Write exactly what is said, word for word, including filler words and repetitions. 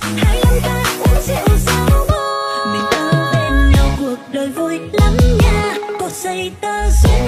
hai lăm ta uống rượu giao bôi, mình ở bên nhau cuộc đời vui lắm nha, cột dây tơ duyên